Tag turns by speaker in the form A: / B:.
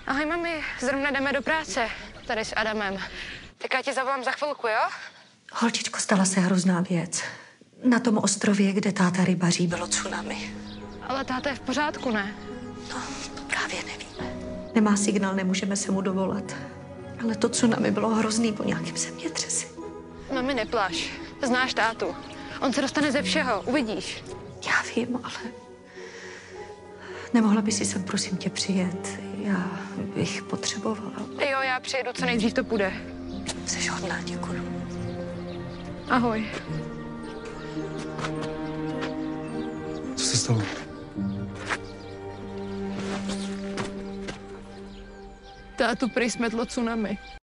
A: Ahoj, mami, zrovna jdeme do práce, tady s Adamem. Tak já ti zavolám za chvilku, jo?
B: Holčičko, stala se hrozná věc. Na tom ostrově, kde táta rybaří, bylo tsunami.
A: Ale táta je v pořádku, ne?
B: No, to právě nevíme. Nemá signál, nemůžeme se mu dovolat. Ale to tsunami bylo hrozný po nějakém zemětřesi.
A: Mami, neplaš. Znáš tátu. On se dostane ze všeho, uvidíš.
B: Já vím, ale... Nemohla by si sem, prosím tě, přijet? Já bych potřebovala.
A: Jo, já přijedu, co nejdřív to půjde.
B: Jsi hodná, děkuju.
A: Ahoj.
C: Co se stalo?
A: Tátu prý smetlo tsunami.